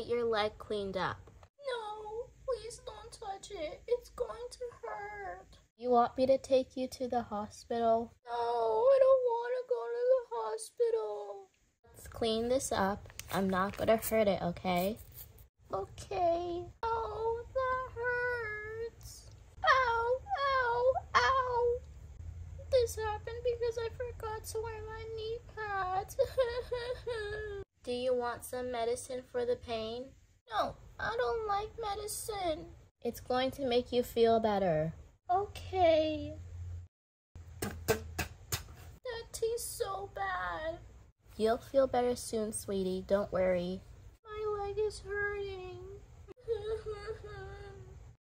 get your leg cleaned up. No, please don't touch it. It's going to hurt. You want me to take you to the hospital? No, I don't want to go to the hospital. Let's clean this up. I'm not gonna hurt it, okay? Okay. Oh, that hurts. Ow, ow, ow. This happened because I forgot to wear my knee pads. Do you want some medicine for the pain? No, I don't like medicine. It's going to make you feel better. Okay. That tastes so bad. You'll feel better soon, sweetie. Don't worry. My leg is hurting.